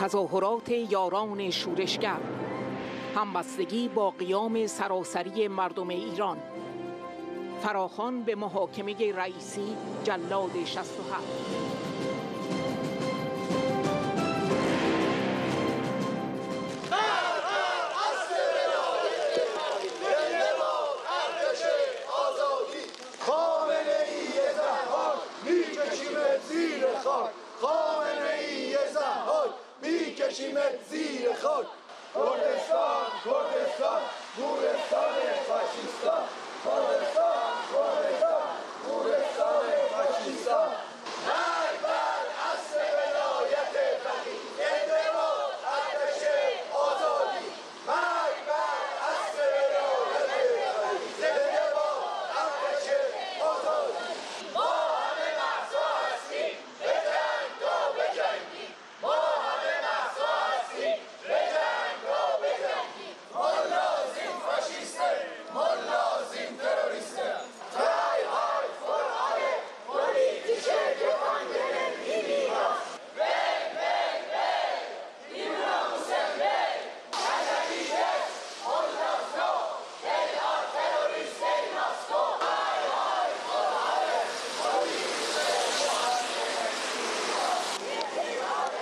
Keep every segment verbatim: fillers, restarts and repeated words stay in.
تظاهرات یاران شورشگر، همبستگی با قیام سراسری مردم ایران، فراخوان به محاکمه رئیسی جلاد شصت و هفت. میکشیمت زیر خاک. کردستان کردستان گورستان فاشیستان. کردستان کردستان گورستان فاشیستان. مرگ بر اسب ولایت فقیه، زنده باد ارتش آزادی. مرگ بر اسب ولایت فقیه، زنده باد ارتش آزادی. ما همه مهسا هستیم، به جنگ تا بجنگیم. ما همه مهسا هستیم، به جنگ تا بجنگیم. ملازم فاشیسته، ملازم تروریسته. Try hard for alle politische Gefangenen in Iran. Weg, weg, weg! Iran müssen weg! Kazakides, Moldavsko, they are terrorists, they must go. Try hard for alle politische Gefangenen in Iran.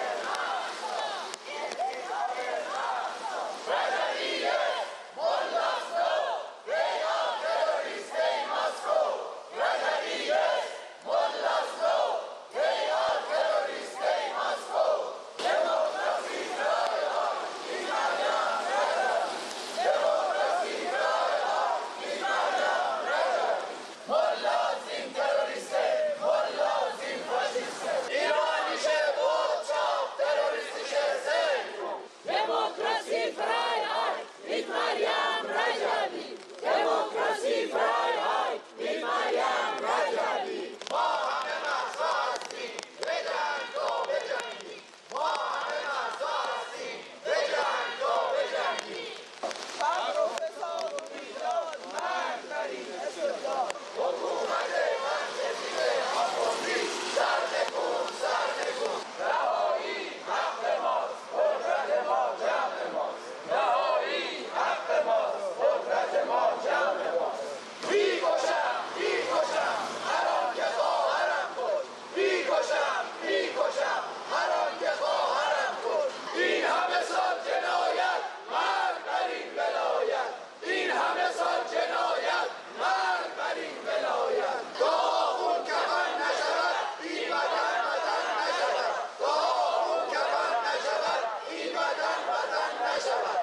Kazakides, Moldavsko, they are terrorists, they must go. Kazakides, Moldavsko, they are terrorists, they must go. Democracy cry hard, İtalyan rebel. Democracy cry hard, İtalyan rebel. Mollazim teröriste, mollazim faşiste. İranische Botschaft, terroristische Zentrum. Democracy Freiheit mit Mariam Rajavi. Democracy Freiheit mit Mariam Rajavi. ما همه مهسا هستیم، به جنگ تا بجنگیم. ما همه مهسا هستیم، به جنگ تا بجنگیم. فقر و فساد و بیداد، مرگ بر این استبداد. حکومت منطقی آخوندی، سرنگون سرنگون. رهایی حق ماست، قدرت ما جمع ماست. رهایی حق ماست، قدرت ما جمع ماست. میکشم میکشم هر آن که خواهرم کن. میکشم میکشم هر آن که خواهرم کن. این همه سال جنایت، مرگ بر این ولایت. این همه سال جنایت، مرگ بر این ولایت. تا آخون کفن نشود، این وطن وطن نشود. تا آخون کفن نشود، این وطن وطن نشود.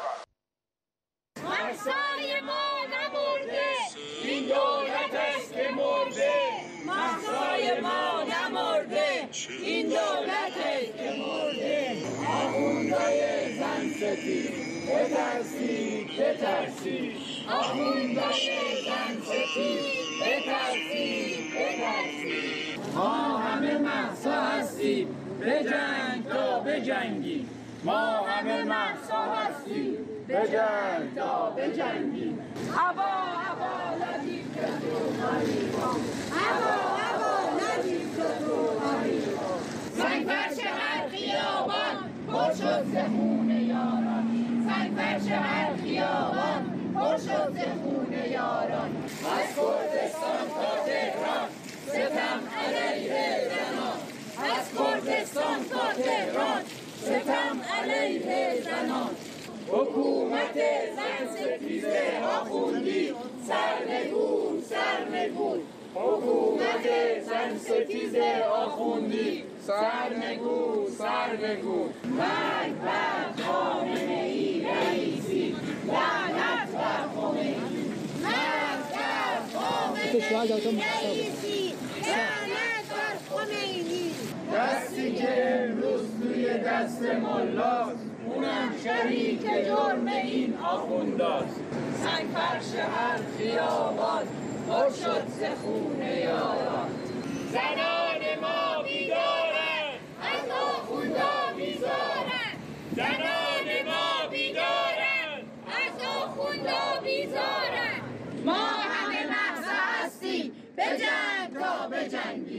مهسای ما نمرده، این دولت است که مرده. مهسای ما نمرده، این دولت است که مرده. آخوندهای زن سفید، بترسید بترسید. آخوندهای زن سفید، بترسید بترسید. ما همه مهسا هستیم، به جنگ تا بجنگیم. ما همه مهسا هستیم، به جنگ تا بجنگیم. هوا هوا ندید که تو غریبان. هوا هوا ندید که تو غریبان. سنگ فرش هر خیابان پر شد ز خون یاران. سنگ فرش هر خیابان پر شد ز خون یاران. از کردستان تا تهران، ستم علیه زنان. از کردستان تا تهران ستم علیه زنان. حکومت زن ستیزه آخوندی، سرنگون سرنگون. حکومت زن ستیزه آخوندی، سرنگون سرنگون. مرگ بر خامنه‌ای رئیسی، لعنت بر خمینی. مرگ بر خامنه‌ای رئیسی، لعنت بر خمینی. دستی که امروز توی دست ملاست، اونم شریک جرم این آخونداست. سنگ فرش هر خیابان پر شد ز خون یاران. زنان ما بیدارن، از آخوندا بیزارن. زنان ما بیدارن، از آخوندا بیزارن. ما همه مهسا هستیم، به جنگ تا بجنگیم.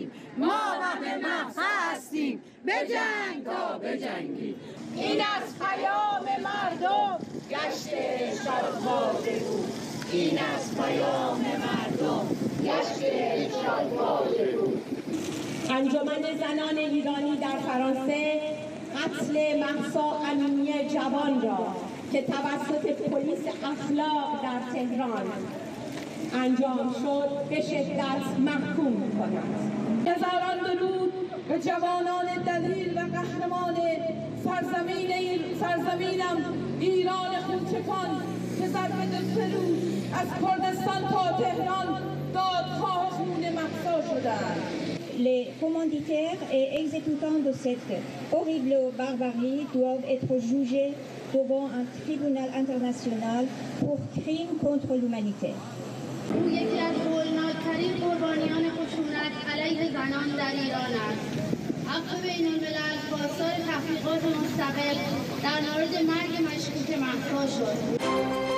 هستیم، ما محو مهسا هستیم، به جنگ تا بجنگیم. این از پیام مردم گشت شادباده بود، این از پیام مردم گشت شادباده بود. انجمن زنان ایرانی در فرانسه قتل مهسا امینی جوان را که توسط پلیس اخلاق در تهران انجام شد به شدت محکوم می‌کند. هزاران درود به جوانان دلیر و قهرمان سرزمین سرزمینم ایران خونچکان که ضرب دو روز از کردستان تا تهران دادخواه خون مهسا شدند. Les commanditaires et exécutants de cette horrible barbarie doivent être jugés devant un tribunal international pour crimes contre l'humanité. او یکی از هولناکترین قربانیان خشونت علیه زنان در ایران است. عفو بین الملل خواستار تحقیقات مستقل در مورد مرگ مشکوک مهسا شد.